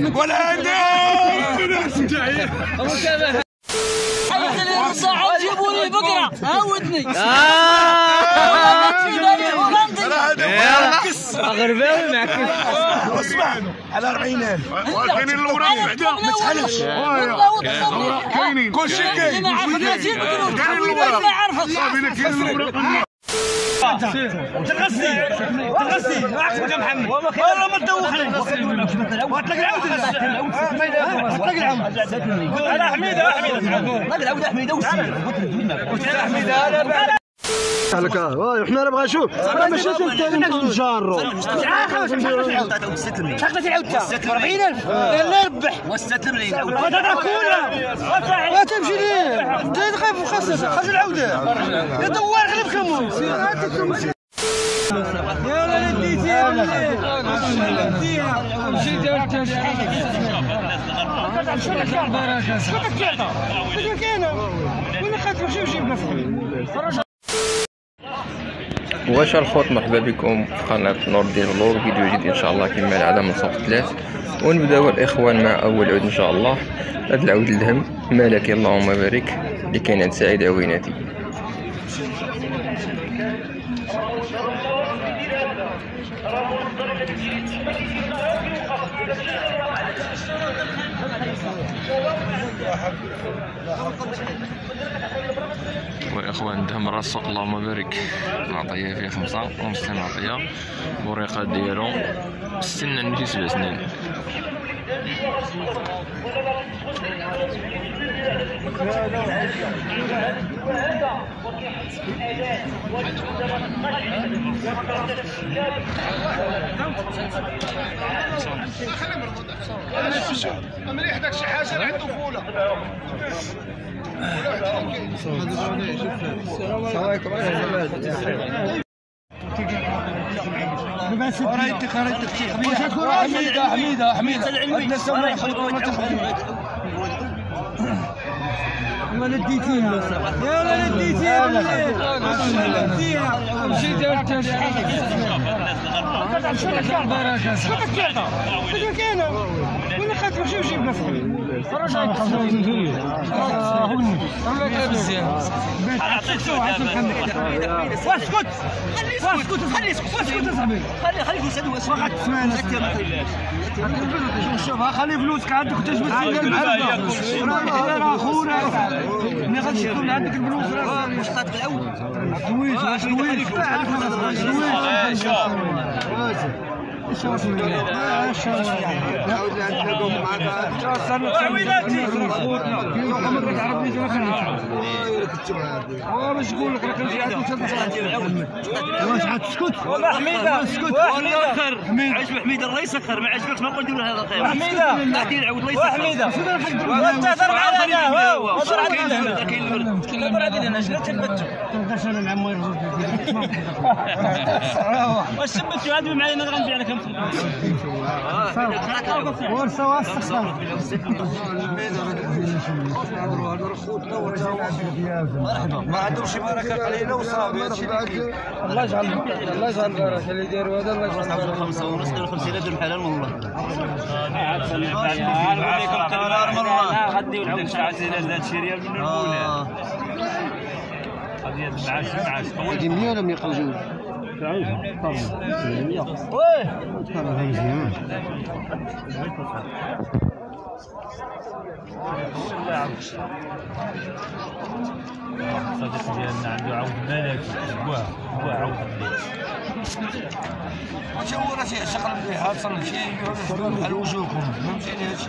ولا جيبوا لي بقرة هاودني غرباوي معكس اسمع على 40,000 كاينين الاوراق بعدا ما تحلفش كاينين كلشي كاين كاينين الاوراق صافي كاينين الاوراق تغسي ما عرفتك يا محمد والله ما تدوخني وتلاقي العود تلاقي العود على حميده تلاقي العود حميده وسير حميده لك وحنا نبغى نشوف راه ماشي نجارو شحال العود 40,000 لا ربح و6 ملايين تمشي ليه انت خايف خاص العوده يا دوار غير بكمو يا لا ديتيها مشي دارت كاينه وين خاطر مشي وجيب واش الخوت، مرحبا بكم في قناه نور الدين فلوغ، فيديو جديد ان شاء الله كما العاده من صف 3. ونبداو الاخوان مع اول عود ان شاء الله. هذا العود الدهم ملكي اللهم بارك اللي كاين عند سعيد عويناتي. واخوان دهم راسق اللهم بارك، العطيه فيه 5 ومسلم عطيه الوريقه ديالو السن عندي 7 سنين. مليح داك شي حاجه عنده فوله. السلام عليكم. ولا ديتيها يا لا ديتيها مشي دارت كاينه وين خاطر مشي وجيب واسكت خليك يسد واسمع شوف خلي فلوسك عندك تجبد راه خونا ملي غادي تكون عندك الفلوس راه واش طاط بالعود شويش باش نقول لك راك نجي عندك واش غتسكت والله حميده اسكت عجبك حميده الله يسخر، ما عجبكش ما نقول نديروا هذا الخير حميده نعطيه العود الله يسخر حميده وانت هضر معايا انا هضر علينا كاين الورد هضر علينا شنو تثبتوا تنقاش انا مع موير واش ثبتوا هذا معايا انا غنبيع لك ورثه واسخر ما عندهم شي بركه قليله وصافي هادشي الله يجعل البركه اللي داروا هذا الله يجعل 5 ونص 50,000 درهم حلال والله عليكم تنار من الله غاديو العود تاع عزيز هادشي ريال من الاولى قضيه المعاش هادي 100 ولا 100 قلجوج تعاودها طبعا واه هذا مزيان الصديق ديالنا عنده عود ملكي هو عود ملكي واش هو راه شغل فيها اصلا شي بحال وجوهكم فهمتيني هادشي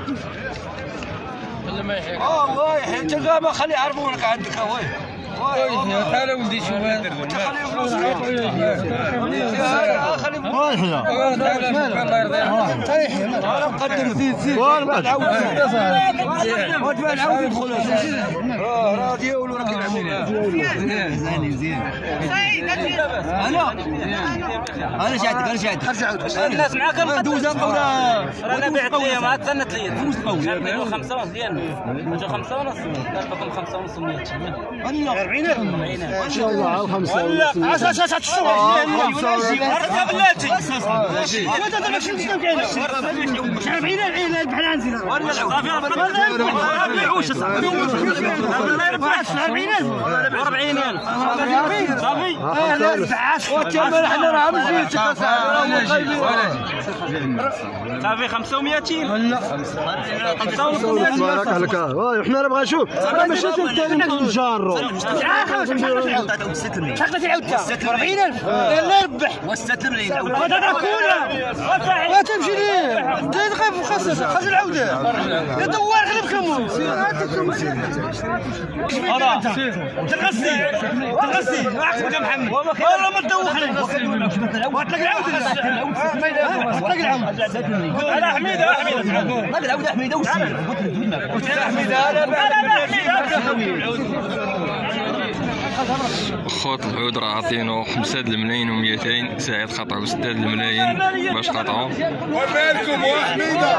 ولا ما يحيى واه يحيى انت ما خلي يعرفونك عندك واه تعال ولدي شوف هذا خلي فلوسك خلي الله يرضي عليك انا مقدم زيد والله تعاود وتبع العود يدخل راه ديالو راه كيلعبوا زين انا شاهدك الناس معاك دوزه رانا بعت ليهم عاد ثنت لي فلوس قوي 5 ونص ديالنا 5 ونص كنعطيكم 5 ونص 100 ان شاء الله 5 ونص عساس تشوف بلاتي الله يربح العنزي صافي ما يبيعوش صافي الله يربح 40,000 صافي لا يربح وكمل حنا راه مزيد صافي 500 لا 500 تبارك عليك حنا راه بغا نشوف راه ماشي نجارو شحال تعاود 40,000 لا يربح واستسلم لي ما تمشي ليه انت تخاف خاص العوده يا دوار غلبكم تغسي ما عرفتش يا محمد والله ما تدوخني وتلاقي العوده تلاقي العوده على حميده ما العوده حميده وسير حميده لا خوت العود راه عاطينو 5 الملايين و200 سعيد خطعو 6 الملايين باش قطعو ومالكم وحميده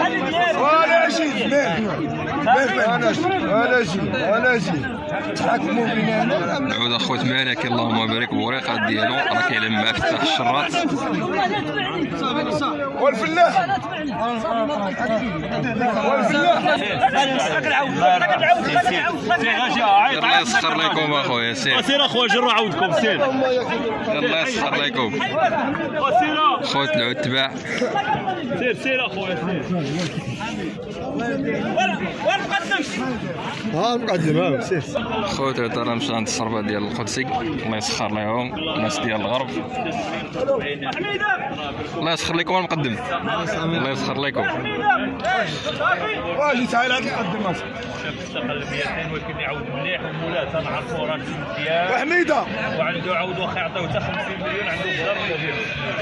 ولا جي تحكموا بيننا العود اخوت مالك اللهم بارك الوريقات ديالو راه كاين مع فتح الشراط والفلاح الله يسخر لكم اخويا سير اخويا جروا عودكم سير الله يسخر لكم خوت العود تباع سير اخويا مقدم سير خوت راه مشى عند الصربه ديال القدسي الله يسخر لهم الناس ديال الغرب الله يسخر لكم المقدم الله يسخر لكم واجي تعال هذا المقدم استقل 200 ولكن يعود مليح ومولاه تنعرفوا راجل مزيان وحميده وعنده عود واخا يعطيو حتى 50 مليون عنده بزاف ديال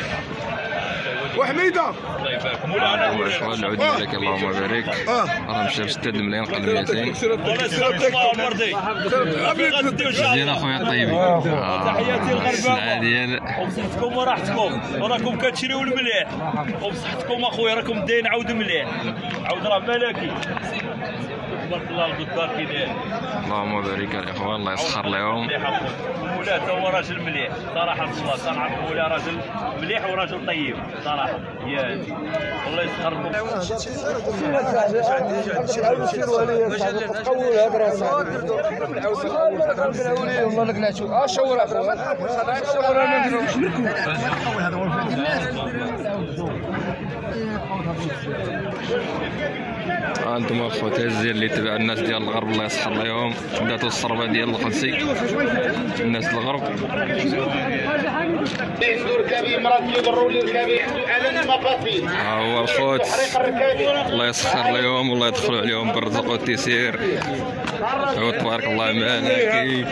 وحميده الله يبارك مولانا شغل العود ديالك اللهم بارك راه مشى ب 6 الملايين قل 200 والله سير الله مرضي زين اخويا الطيبين تحياتي السلعه ديال وبصحتكم وراحتكم وراكم كتشريو المليح وبصحتكم اخويا راكم داين عود مليح عود راه ملكي تبارك الله القدار كي داير اللهم بارك الاخوان الله يسخر لهم مولاه هو راجل مليح صراحه الله تنعرف مولاه راجل مليح وراجل طيب صراحه يا الله يسخر لكم انتم اخوتي الزين اللي تبع الناس ديال الغرب الله يسخر لهم بداتوا الصربه ديال القدسي الناس الغرب ها هو الخوت الله يسخر لهم والله يدخلوا عليهم بالرزق والتيسير تبارك الله مالكي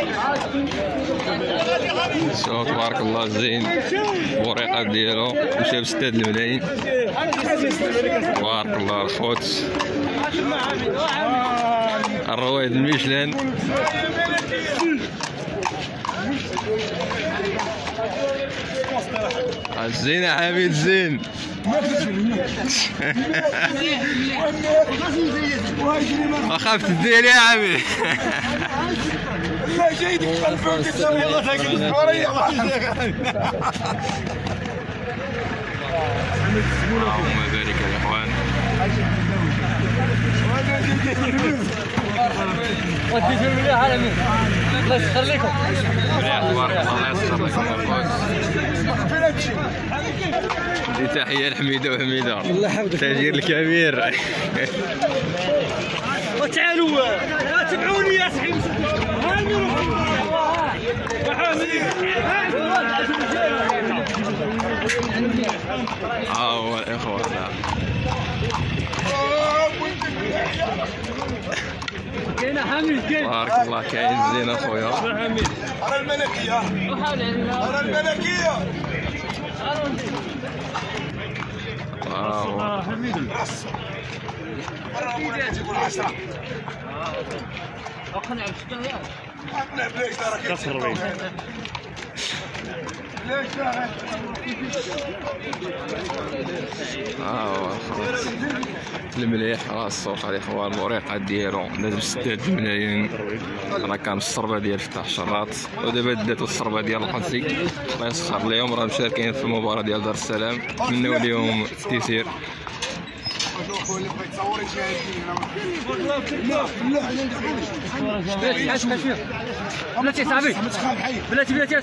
تبارك الله زين الوريقات ديالو مشى ب 6 الملايين تبارك الله الخوت الرويد الميشلان الزين يا حميد زين اخاف تدير يا عمي لا جايدك خلفك تسوي الله تاكل وريح اللهم بارك يا اخوان وديتوا المليح على مين الله يسخر لكم مليح تبارك الله يسخر لكم دي تحيه لحميده وحميده تاجير الكبير وتعالوا تبعوني يا صحيح هو الاخوه كاين حميد كاين تبارك الله كاين زين اخويا على الملكيه على الملكيه حميد اقنع بشكل اقنع بليش ترى كسر ليش المليح راه السوق على الاخوان الوريقات ديالو لازم 6 ملايين راه كان الصربه ديال فتح الشراط ودابا داتو الصربه ديال القدسي الله يسخر لهم راه مشاركين في المباراه ديال دار السلام نتمنوا لهم التيسير اللي بغى يتصور بلاتي صاحبي بلاتي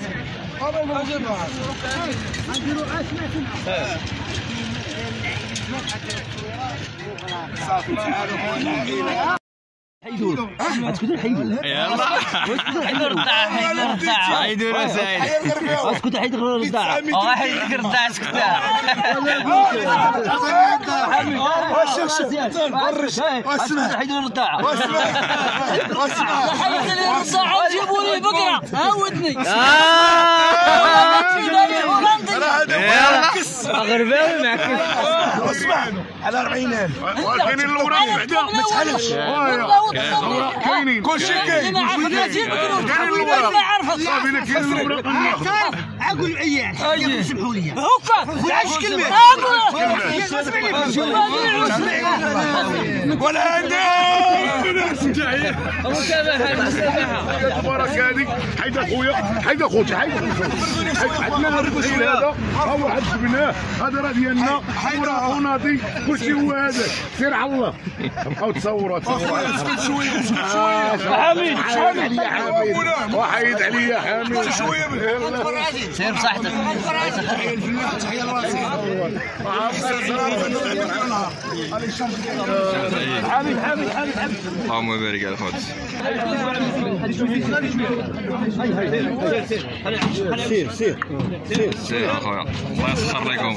حيدور اسكت حيدور يلا حيدور الرضاعه حيدور سعيد اسكت حيدور الرضاعه حيدور الرضاعه اسكت حيدور الرضاعه جيبوا لي بقره عاودني غرباوي معك اسمع على 40,000 كاينين الاوراق بعدا ما تحلفش كاينين كلشي كاين كاينين الاوراق صافي الا كاين الاوراق عقول عيال سمحوا لي وعاش كلمه ولا عندها تبارك هذيك حيد اخويا حيد اخوتي عندنا الرجل هذا هو عذبناه هذا راه ديالنا وراه ناضي كلشي هو هذاك سير على الله بقاو تصوروا حميد وحيد عليا حميد سير بصحتك تحيه لراسي حميد اللهم بارك على الخبز. سير اخويا الله يسخر لكم.